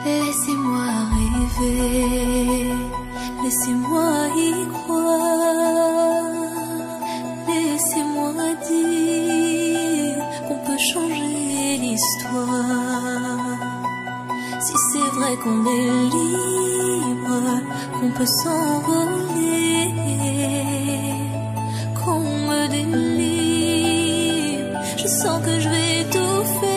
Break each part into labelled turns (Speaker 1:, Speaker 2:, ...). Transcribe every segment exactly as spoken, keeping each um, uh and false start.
Speaker 1: Laissez-moi rêver, laissez-moi y croire, laissez-moi dire qu'on peut changer l'histoire. Si c'est vrai qu'on est libre, qu'on peut s'envoler, qu'on me délivre, je sens que je vais étouffer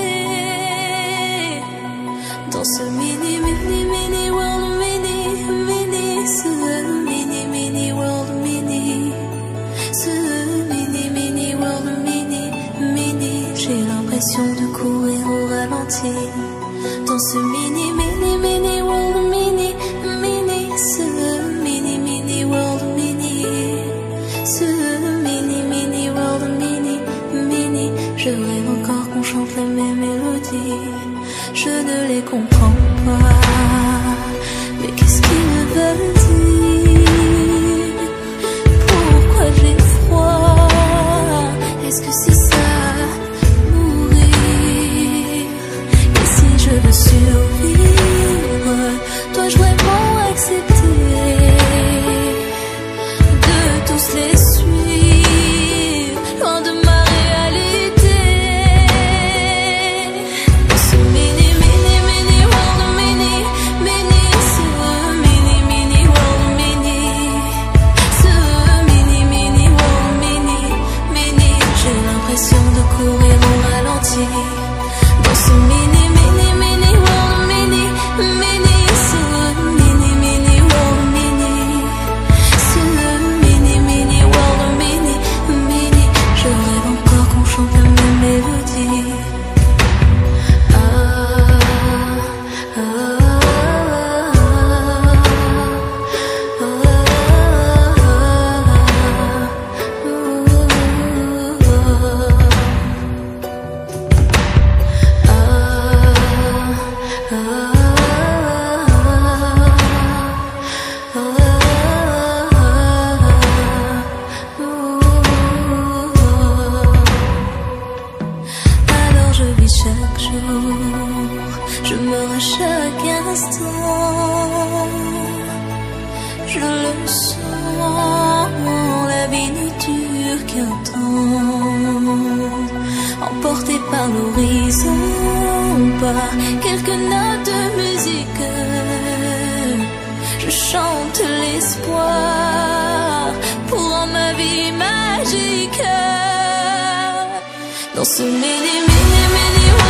Speaker 1: dans ce mini, mini, mini world, mini, mini, ce mini, mini world, mini, ce mini, mini world, mini, mini. J'ai l'impression de courir au ralenti dans ce mini, mini, mini world, mini, mini, ce mini, mini world, mini, ce mini, mini world, mini, mini. Je rêve encore qu'on chante les mêmes mélodies. Je ne les comprends pas, mais qu'est-ce qu'ils me veulent dire? Pourquoi j'ai froid? Est-ce que c'est ça, mourir? Et si je veux survivre, dois-je vraiment accepter de tous les suivre, loin de ma réalité? Ce mini, mini, mini world, mini, mini, ce mini, mini world, mini, ce mini, mini world, mini, mini. J'ai l'impression de courir au ralenti dans ce mini, mini, mini world, mini, mini, ce mini, mini world, mini, ce mini, mini world, mini, mini. Je rêve encore qu'on chante la même mélodie. Ah, ah, alors je vis chaque jour, je meurs à chaque instant. Je le sens, la vie n'est dure qu'un temps. Emporté par l'horizon, par quelques notes de musique, je chante l'espoir pour rendre ma vie magique. Dans ce mini, mini, mini